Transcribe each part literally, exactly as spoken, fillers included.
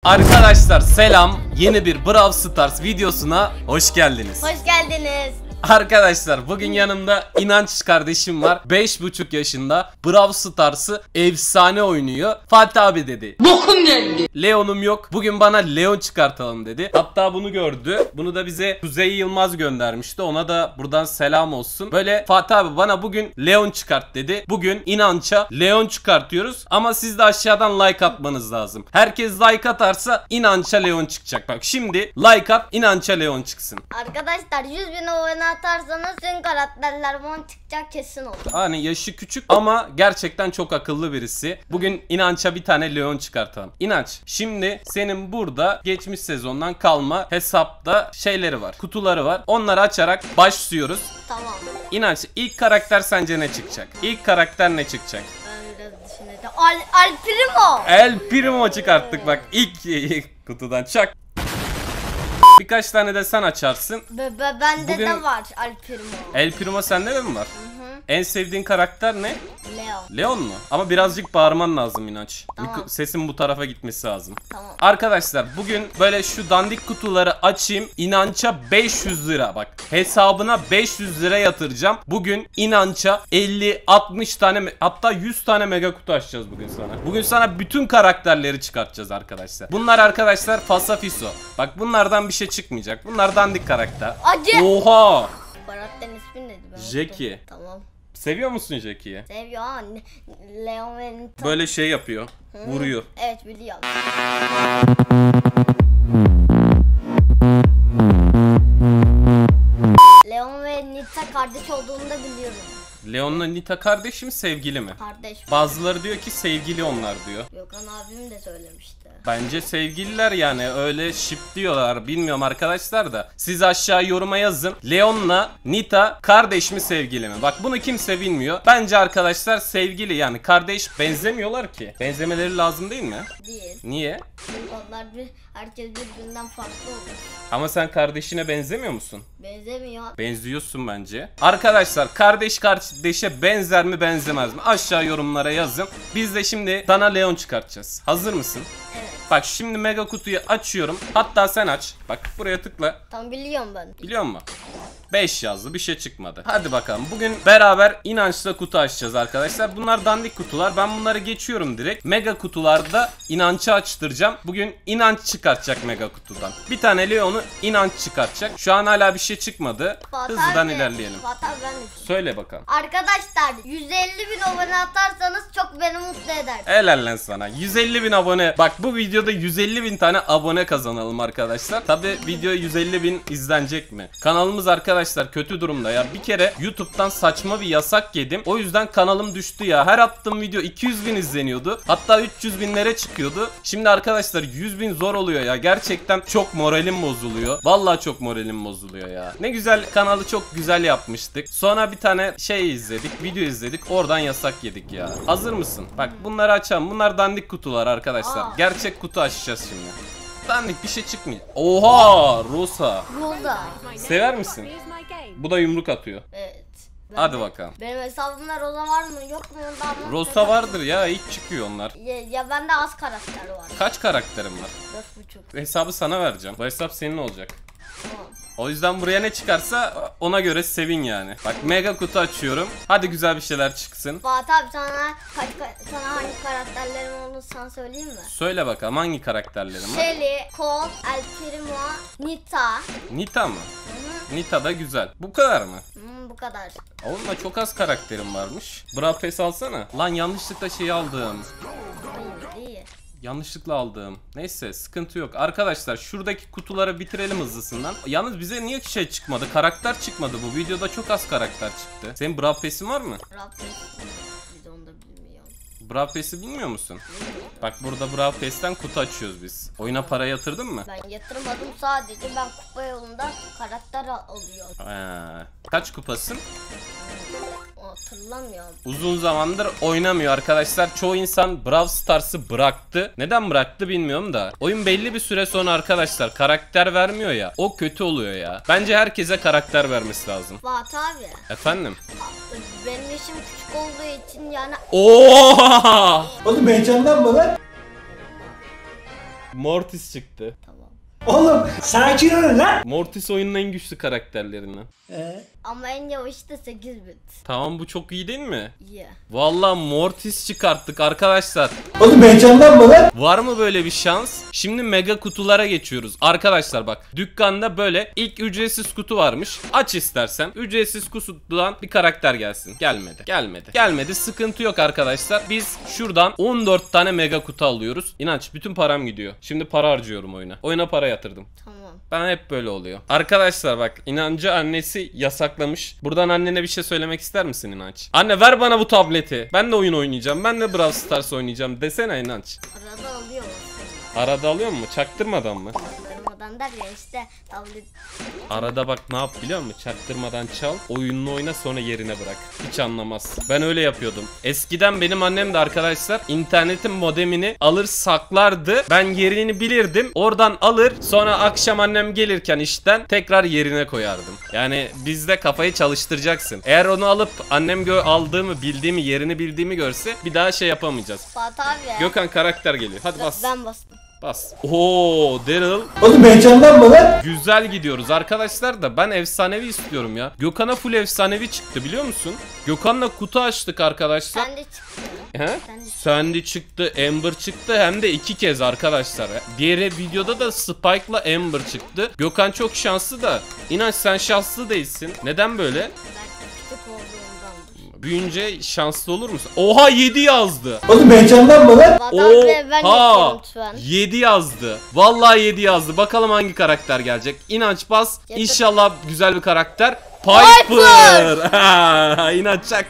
Arkadaşlar selam. Yeni bir Brawl Stars videosuna hoş geldiniz. Hoş geldiniz. Arkadaşlar bugün yanımda İnanç kardeşim var. beş buçuk yaşında. Brawl Stars'ı efsane oynuyor. Fatih abi dedi. Bokum geldi. Leon'um yok. Bugün bana Leon çıkartalım dedi. Hatta bunu gördü. Bunu da bize Kuzey Yılmaz göndermişti. Ona da buradan selam olsun. Böyle Fatih abi bana bugün Leon çıkart dedi. Bugün İnanç'a Leon çıkartıyoruz. Ama siz de aşağıdan like atmanız lazım. Herkes like atarsa İnanç'a Leon çıkacak. Bak şimdi like at, İnanç'a Leon çıksın. Arkadaşlar yüz bin abone atarsanız tüm karakterler bana çıkacak, kesin olur. Hani yaşı küçük ama gerçekten çok akıllı birisi. Bugün İnanç'a bir tane Leon çıkartalım. İnanç, şimdi senin burada geçmiş sezondan kalma hesapta şeyleri var, kutuları var. Onları açarak başlıyoruz. Tamam. İnanç, ilk karakter sence ne çıkacak? İlk karakter ne çıkacak? Ben biraz düşüneceğim. Al, Al Primo. El Primo çıkarttık bak ilk, ilk kutudan çak. Birkaç tane de sen açarsın. Be, be, bende Bugün... de var Al Primo. El Primo sende de mi var? Hı hı. En sevdiğin karakter ne? Leon. Leon mu? Ama birazcık bağırman lazım İnanç. Tamam. Sesin bu tarafa gitmesi lazım. Tamam. Arkadaşlar bugün böyle şu dandik kutuları açayım. İnanç'a beş yüz lira bak. Hesabına beş yüz lira yatıracağım. Bugün İnanç'a elli altmış tane hatta yüz tane mega kutu açacağız bugün sana. Bugün sana bütün karakterleri çıkartacağız arkadaşlar. Bunlar arkadaşlar Fasafiso. Bak bunlardan bir şey çıkmayacak. Bunlar dandik karakter. Acı. Oha. Barat'tan ismi neydi? Ben Jackie. unuttum. Tamam. Seviyor musun Jackie'yi? Seviyor ha. Leon ve Nita. Böyle şey yapıyor. Hı. Vuruyor. Evet biliyorum. Leon ve Nita kardeş olduğunu da biliyorum. Leon'la Nita kardeş mi, sevgili mi? Kardeş. Bazıları diyor ki sevgili onlar diyor. Gökhan abim de söylemişti. Bence sevgililer yani, öyle şip diyorlar, bilmiyorum arkadaşlar da. Siz aşağı yoruma yazın. Leon'la Nita kardeş mi sevgili mi? Bak bunu kimse bilmiyor. Bence arkadaşlar sevgili, yani kardeş benzemiyorlar ki. Benzemeleri lazım değil mi? Değil. Niye? Çünkü onlar bir, herkes birbirinden farklı olur. Ama sen kardeşine benzemiyor musun? Benzemiyor. Benziyorsun bence. Arkadaşlar kardeş kardeşe benzer mi benzemez mi? Aşağı yorumlara yazın. Biz de şimdi sana Leon çıkartacağız. Hazır mısın? Evet. Bak şimdi mega kutuyu açıyorum. Hatta sen aç. Bak buraya tıkla. Tam biliyorum ben. Biliyor musun? beş yazdı, bir şey çıkmadı. Hadi bakalım. Bugün beraber İnanç'la kutu açacağız arkadaşlar. Bunlar dandik kutular. Ben bunları geçiyorum direkt. Mega kutularda İnanç'ı açtıracağım. Bugün İnanç çıkartacak mega kutudan. Bir tane Leon'u İnanç çıkartacak. Şu an hala bir şey çıkmadı. Fatih Hızlıdan abi, ilerleyelim. Fatih abi ben de- Söyle bakalım. Arkadaşlar yüz elli bin abone atarsanız çok beni mutlu eder. Helal lan sana. yüz elli bin abone. Bak bu videoda yüz elli bin tane abone kazanalım arkadaşlar. Tabi video yüz elli bin izlenecek mi? Kanalımız arkadaşlar kötü durumda ya. Bir kere YouTube'dan saçma bir yasak yedim. O yüzden kanalım düştü ya. Her attığım video iki yüz bin izleniyordu. Hatta üç yüz binlere çıkıyordu. Şimdi arkadaşlar yüz bin zor oluyor ya. Gerçekten çok moralim bozuluyor. Vallahi çok moralim bozuluyor ya. Ne güzel, kanalı çok güzel yapmıştık. Sonra bir tane şey izledik. Video izledik. Oradan yasak yedik ya. Hazır mısın? Bak bunları açalım. Bunlar dandik kutular arkadaşlar. Aa. Gerçek kutu açacağız şimdi. Dandik bir şey çıkmıyor. Oha! Rosa. Rosa. Sever misin? Bu da yumruk atıyor. Evet. Ben Hadi de- bakalım. Benim hesabımda Rosa var mı yok mu? Ondan Rosa vardır ya, ilk çıkıyor onlar. Ya, ya bende az karakter var. Kaç karakterim var? Dört buçuk. Hesabı sana vereceğim. Bu hesap senin olacak. Tamam. O yüzden buraya ne çıkarsa ona göre sevin yani. Bak mega kutu açıyorum. Hadi güzel bir şeyler çıksın. Fatih abi sana kaç ka- sana hangi karakterlerim olduğunu sana söyleyeyim mi? Söyle bakalım hangi karakterlerim var? Shelly, Colt, El Primo, Nita. Nita mı? Hı-hı. Nita da güzel. Bu kadar mı? Hmm, bu kadar. Oğlum da çok az karakterim varmış. Brawl Pass alsana. Lan yanlışlıkla şey aldım. İyi, iyi. Yanlışlıkla aldım. Neyse sıkıntı yok. Arkadaşlar şuradaki kutuları bitirelim hızlısından. Yalnız bize niye şey çıkmadı? Karakter çıkmadı bu videoda, çok az karakter çıktı. Senin Brawl Pass'in var mı? Rabbim. Bir de onu da bilmiyorum. Brawl Pass'i bilmiyor musun? Bak burada Brawl Pass'ten kutu açıyoruz biz. Oyuna para yatırdın mı? Ben yatırmadım, sadece ben kupa yolunda karakter al- alıyorum. Ee, kaç kupasın? Hatırlamıyorum. Uzun zamandır oynamıyor arkadaşlar. Çoğu insan Brawl Stars'ı bıraktı. Neden bıraktı bilmiyorum da. Oyun belli bir süre sonra arkadaşlar karakter vermiyor ya. O kötü oluyor ya. Bence herkese karakter vermesi lazım. Fatih abi. Efendim? Benim yaşım küçük olduğu için yani... Oo! Oğlum heyecanlanma lan. Mortis çıktı. Tamam. Oğlum sakin ol lan. Mortis oyunun en güçlü karakterlerinden. Ee? Ama en yavaşı da sekiz bit. Tamam, bu çok iyi değil mi? İyi. Vallahi Mortis çıkarttık arkadaşlar. Oğlum heyecanlanma lan. Var mı böyle bir şans? Şimdi mega kutulara geçiyoruz. Arkadaşlar bak, dükkanda böyle ilk ücretsiz kutu varmış. Aç istersen. Ücretsiz kutudan bir karakter gelsin. Gelmedi. Gelmedi. Gelmedi. Sıkıntı yok arkadaşlar. Biz şuradan on dört tane mega kutu alıyoruz. İnanç, bütün param gidiyor. Şimdi para harcıyorum oyuna. Oyuna para yatırdım. Tamam. Ben hep böyle oluyor. Arkadaşlar bak, İnancı annesi yasaklamış. Buradan annene bir şey söylemek ister misin İnanç? Anne ver bana bu tableti. Ben de oyun oynayacağım. Ben de Brawl Stars oynayacağım desene İnanç. Arada alıyor. Arada alıyor mu? Çaktırmadan mı? Çaktırmadan der ya işte tablet. Arada bak ne yap biliyor musun? Çaktırmadan çal, oyununu oyna, sonra yerine bırak. Hiç anlamaz. Ben öyle yapıyordum. Eskiden benim annem de arkadaşlar internetin modemini alır saklardı. Ben yerini bilirdim. Oradan alır, sonra akşam annem gelirken işten tekrar yerine koyardım. Yani bizde kafayı çalıştıracaksın. Eğer onu alıp annem gö aldığımı, bildiğimi, yerini bildiğimi görse bir daha şey yapamayacağız. Fatih abi ya. Gökhan karakter geliyor. Hadi bas. Ben bastım. Bas. Oo, Daryl. Oğlum heyecanlanma lan. Güzel gidiyoruz arkadaşlar da ben efsanevi istiyorum ya. Gökhan'a full efsanevi çıktı biliyor musun? Gökhan'la kutu açtık arkadaşlar. Sen de çıktı. He? Sen de çıktı. Sandy çıktı, Amber çıktı, hem de iki kez arkadaşlar. Diğer videoda da Spike'la Amber çıktı. Gökhan çok şanslı da İnanç sen şanslı değilsin. Neden böyle? Belki küçük olduğundandır. Büyünce şanslı olur musun? Oha, yedi yazdı. Oğlum heyecanlanma lan. Fatih abi ben Oha, yapıyorum lütfen. yedi yazdı. Vallahi yedi yazdı. Bakalım hangi karakter gelecek. İnanç bas. Getir. İnşallah güzel bir karakter. Piper. İnanç çak.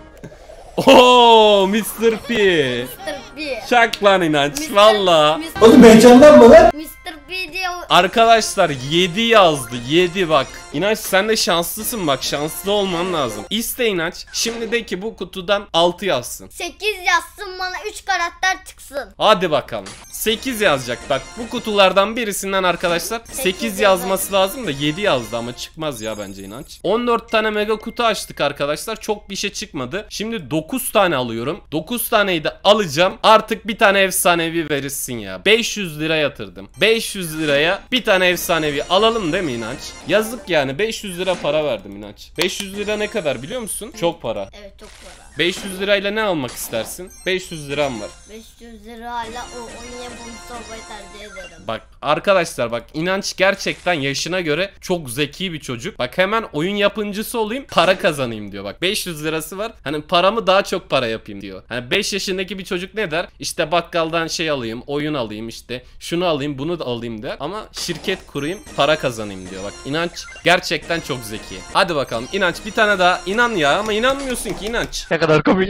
Oo, mister P. mister P. Çak lan İnanç. Mister Valla. mister Oğlum heyecanlanma lan. mister P diye o- Arkadaşlar yedi yazdı. yedi bak. İnanç sen de şanslısın bak. Şanslı olman lazım. İste İnanç. Şimdi de ki bu kutudan altı yazsın. sekiz yazsın bana üç karakter çıksın. Hadi bakalım. sekiz yazacak. Bak bu kutulardan birisinden arkadaşlar sekiz yazması lazım da yedi yazdı ama çıkmaz ya bence İnanç. on dört tane mega kutu açtık arkadaşlar. Çok bir şey çıkmadı. Şimdi dokuz tane alıyorum. dokuz taneyi de alacağım. Artık bir tane efsanevi verirsin ya. beş yüz lira yatırdım. beş yüz liraya bir tane efsanevi alalım değil mi İnanç? Yazık yani, beş yüz lira para verdim İnanç. beş yüz lira ne kadar biliyor musun? Çok para. Evet çok para. beş yüz lirayla ne almak istersin? beş yüz liram var. beş yüz lirayla o onu yapılmış olmayı tercih ederim. Bak arkadaşlar bak, İnanç gerçekten yaşına göre çok zeki bir çocuk. Bak hemen oyun yapımcısı olayım, para kazanayım diyor. Bak beş yüz lirası var. Hani paramı daha çok para yapayım diyor. Hani beş yaşındaki bir çocuk ne der? İşte bakkaldan şey alayım, oyun alayım, işte şunu alayım, bunu da alayım der. Ama şirket kurayım, para kazanayım diyor. Bak İnanç gerçekten çok zeki. Hadi bakalım İnanç, bir tane daha inan ya, ama inanmıyorsun ki İnanç. Ne kadar komik.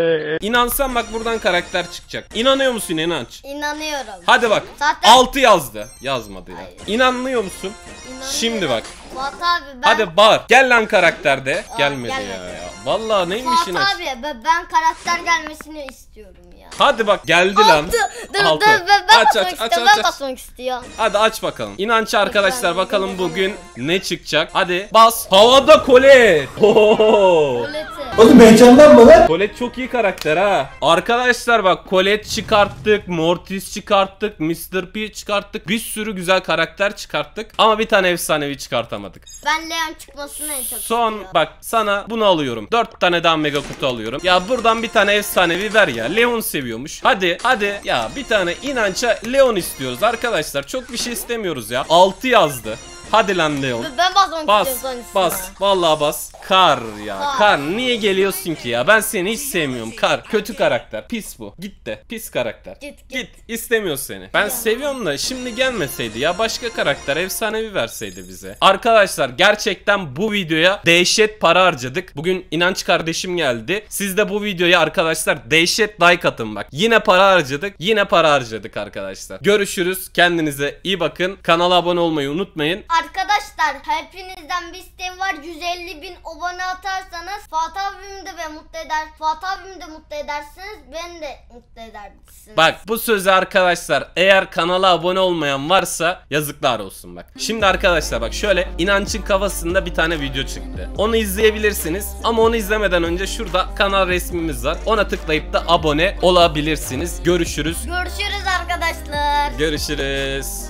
İnansan bak buradan karakter çıkacak. İnanıyor musun İnanç? İnanıyorum. Hadi bak. Zaten- altı yazdı. Yazmadı ya. Hayır. İnanmıyor musun? İnanıyorum. Şimdi bak. Fatih abi ben... Hadi bağır. Gel lan karakterde. Aa, Gelmedi gelmedi. ya, ya. Vallahi neymiş Fatih İnanç? abi ben, ben karakter gelmesini istiyorum ya. Hadi bak geldi lan. Altı. Dur Altı. dur ben, ben Aç, basmak aç, aç, istiyorum. aç, Ben aç. basmak istiyorum. Hadi aç bakalım. İnanç arkadaşlar, Ben- bakalım ben- bugün ne çıkacak. Hadi bas. Havada Colette. Oho. Roleti. Oğlum heyecanlanma lan. Colette çok iyi karakter ha. Arkadaşlar bak, Colette çıkarttık, Mortis çıkarttık, mister P çıkarttık. Bir sürü güzel karakter çıkarttık. Ama bir tane efsanevi çıkartamadık. Ben Leon çıkmasını en çok Son istiyorum. bak, sana bunu alıyorum. dört tane daha mega kutu alıyorum. Ya buradan bir tane efsanevi ver ya. Leon seviyormuş. Hadi hadi ya, bir tane İnanç'a Leon istiyoruz arkadaşlar. Çok bir şey istemiyoruz ya. altı yazdı. Hadi lan Leon. Ben basmak Bas istiyorum son bas üstüne. vallahi bas. Kar ya, Kar. Kar niye geliyorsun ki ya? Ben seni hiç sevmiyorum. Kar kötü karakter, pis bu. Git de, pis karakter. Git, git. Git, istemiyoruz seni. Ben seviyorum da şimdi gelmeseydi ya, başka karakter efsanevi verseydi bize. Arkadaşlar gerçekten bu videoya dehşet para harcadık. Bugün İnanç kardeşim geldi. Siz de bu videoya arkadaşlar dehşet like atın bak. Yine para harcadık. Yine para harcadık arkadaşlar. Görüşürüz. Kendinize iyi bakın. Kanala abone olmayı unutmayın. Arkadaşlar Arkadaşlar hepinizden bir isteğim var. yüz elli bin abone atarsanız Fatih abimi de ve mutlu eder. Fatih abimi de mutlu edersiniz. Beni de mutlu edersiniz. Bak bu sözü arkadaşlar, eğer kanala abone olmayan varsa yazıklar olsun bak. Şimdi arkadaşlar bak şöyle, İnanç'ın kafasında bir tane video çıktı. Onu izleyebilirsiniz ama onu izlemeden önce şurada kanal resmimiz var. Ona tıklayıp da abone olabilirsiniz. Görüşürüz. Görüşürüz arkadaşlar. Görüşürüz.